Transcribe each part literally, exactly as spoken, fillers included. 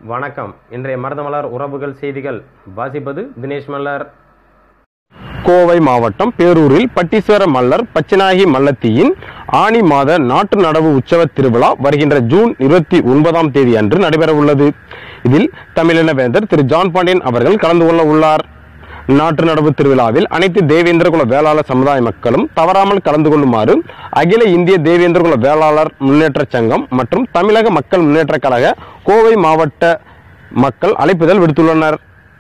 வணக்கம். இன்றைய மருதமலர் உறவுகள் செய்திகள் வாசிப்பது தினேஷ் மல்லர். கோவை மாவட்டம் பேரூரில் பட்டீஸ்வர மல்லர் பச்சிநாயகி மல்லத்தியின் ஆனி மாத நாட்டு நடவு உற்சவ திருவிழா வருகின்ற ஜூன் இருபத்தி ஒன்பதாம் தேதி அன்று நடைபெற உள்ளது. இதில் தமிழின வேந்தர் திரு ஜான் பாண்டியன் அவர்கள் கலந்து கொள்ள உள்ளார். நாட்டு நடவு திருவிழாவில் அனைத்து தேவேந்திரகுல வேளாளர் சமுதாய மக்களும் தவறாமல் கலந்து கொள்ளுமாறு அகில இந்திய தேவேந்திரகுல வேளாளர் முன்னேற்ற சங்கம் மற்றும் தமிழக மக்கள் முன்னேற்ற கழக கோவை மாவட்ட மக்கள் அழைப்புதல் விடுத்துள்ளனர்.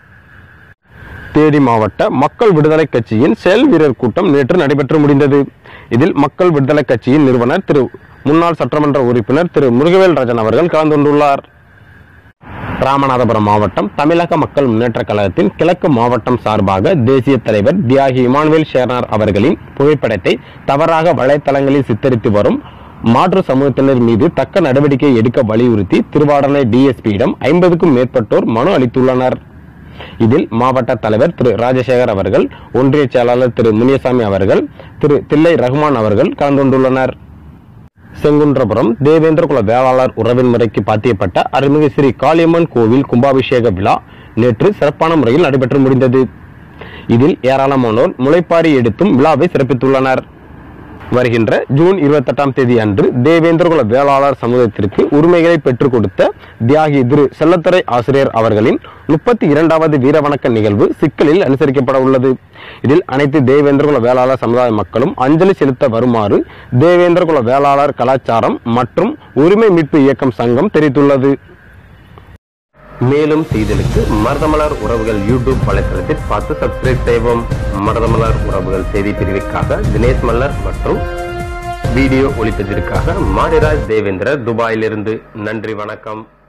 தேனி மாவட்ட மக்கள் விடுதலை கட்சியின் செயல் வீரர் கூட்டம் நேற்று நடைபெற்று முடிந்தது. இதில் மக்கள் விடுதலை கட்சியின் நிறுவனர் திரு முன்னாள் சட்டமன்ற உறுப்பினர் திரு முருகவேல் ராஜன் அவர்கள் கலந்து கொண்டுள்ளார். ராமநாதபுரம் மாவட்டம் தமிழக மக்கள் முன்னேற்ற கழகத்தின் கிழக்கு மாவட்டம் சார்பாக தேசிய தலைவர் தியாகி இமானுவேல் ஷேர்னார் அவர்களின் புகைப்படத்தை தவறாக வலைத்தளங்களில் சித்தரித்து வரும் மாற்று சமூகத்தினர் மீது தக்க நடவடிக்கை எடுக்க வலியுறுத்தி திருவாடனை டிஎஸ்பியிடம் ஐம்பதுக்கும் மேற்பட்டோர் மனு அளித்துள்ளனர். இதில் மாவட்ட தலைவர் திரு ராஜசேகர் அவர்கள், ஒன்றிய செயலாளர் திரு முனியசாமி அவர்கள், திரு தில்லை ரஹ்மான் அவர்கள் கலந்து கொண்டுள்ளனர். செங்குன்றபுரம் தேவேந்திரகுல வேளாளர் உறவின் முறைக்கு பாத்தியப்பட்ட அருள்மிகு ஸ்ரீ காளியம்மன் கோவில் கும்பாபிஷேக விழா நேற்று சிறப்பான முறையில் நடைபெற்று முடிந்தது. இதில் ஏராளமானோர் முளைப்பாரி எடுத்தும் விழாவை சிறப்பித்துள்ளனர். வருகின்ற ஜூன் இருபத்தி எட்டாம் தேதி அன்று தேவேந்திரகுல வேளாளர் சமூகத்திற்கு உரிமைகளை பெற்றுக் கொடுத்த தியாகி திரு செல்லத்துறை ஆசிரியர் அவர்களின் முப்பத்தி இரண்டாவது வீரவணக்க நிகழ்வு சிக்கலில் அனுசரிக்கப்பட உள்ளது. இதில் அனைத்து தேவேந்திரகுல வேளாளர் சமுதாய மக்களும் அஞ்சலி செலுத்த வருமாறு தேவேந்திரகுல வேளாளர் கலாச்சாரம் மற்றும் உரிமை மீட்பு இயக்கம் சங்கம் தெரிவித்துள்ளது. மேலும் செய்திகளுக்கு மருதமலர் உறவுகள் யூடியூப் வலைத்தளத்தில் பார்த்து சப்ஸ்கிரைப் செய்வோம். மருதமலர் உறவுகள் செய்தி பிரிவுக்காக தினேஷ் மல்லர் மற்றும் வீடியோ ஒளிப்பதிவிற்காக மாரிராஜ் தேவேந்திர துபாயிலிருந்து. நன்றி, வணக்கம்.